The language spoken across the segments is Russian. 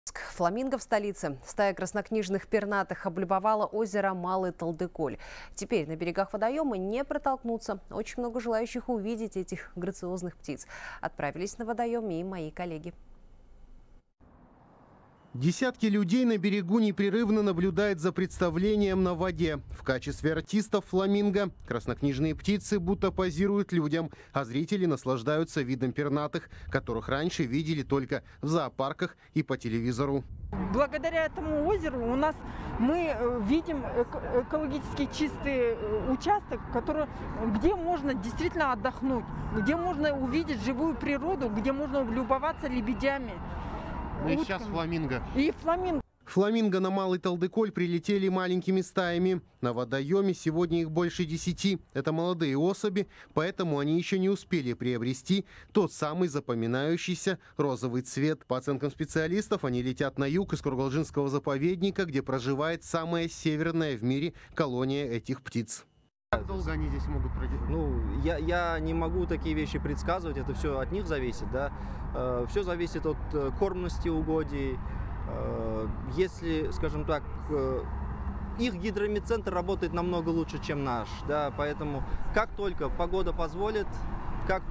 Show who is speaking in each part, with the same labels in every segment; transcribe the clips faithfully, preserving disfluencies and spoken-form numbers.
Speaker 1: Фламинго в столице. Стая краснокнижных пернатых облюбовала озеро Малый Талдыколь. Теперь на берегах водоема не протолкнуться. Очень много желающих увидеть этих грациозных птиц. Отправились на водоем и мои коллеги.
Speaker 2: Десятки людей на берегу непрерывно наблюдают за представлением на воде. В качестве артистов фламинго краснокнижные птицы будто позируют людям, а зрители наслаждаются видом пернатых, которых раньше видели только в зоопарках и по телевизору.
Speaker 3: Благодаря этому озеру у нас мы видим экологически чистый участок, который, где можно действительно отдохнуть, где можно увидеть живую природу, где можно любоваться лебедями.
Speaker 2: И сейчас фламинго.
Speaker 3: И фламинго.
Speaker 2: Фламинго на Малый Талдыколь прилетели маленькими стаями. На водоеме сегодня их больше десяти. Это молодые особи, поэтому они еще не успели приобрести тот самый запоминающийся розовый цвет. По оценкам специалистов, они летят на юг из Кургалжинского заповедника, где проживает самая северная в мире колония этих птиц.
Speaker 4: Как долго они здесь могут продержаться? Ну, я, я не могу такие вещи предсказывать, это все от них зависит, да. Э, все зависит от э, кормности угодий. Э, если, скажем так, э, их гидромедцентр работает намного лучше, чем наш, да, поэтому как только погода позволит, как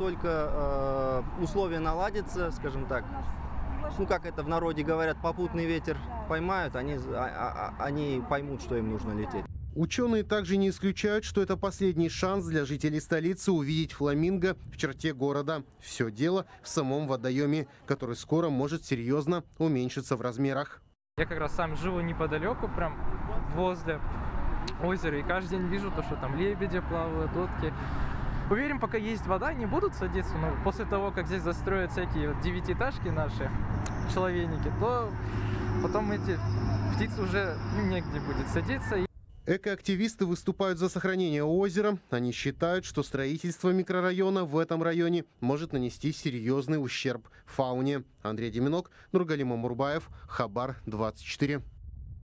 Speaker 4: только э, условия наладятся, скажем так, ну, как это в народе говорят, попутный ветер поймают, они, а, а, они поймут, что им нужно лететь.
Speaker 2: Ученые также не исключают, что это последний шанс для жителей столицы увидеть фламинго в черте города. Все дело в самом водоеме, который скоро может серьезно уменьшиться в размерах.
Speaker 5: Я как раз сам живу неподалеку, прям возле озера, и каждый день вижу то, что там лебеди плавают, утки. Уверен, пока есть вода, не будут садиться, но после того, как здесь застроят всякие вот девятиэтажки наши, человейники, то потом эти птицы уже негде будет садиться.
Speaker 2: Экоактивисты выступают за сохранение озера. Они считают, что строительство микрорайона в этом районе может нанести серьезный ущерб фауне. Андрей Деминок, Нургалим Амурбаев, Хабар двадцать четыре.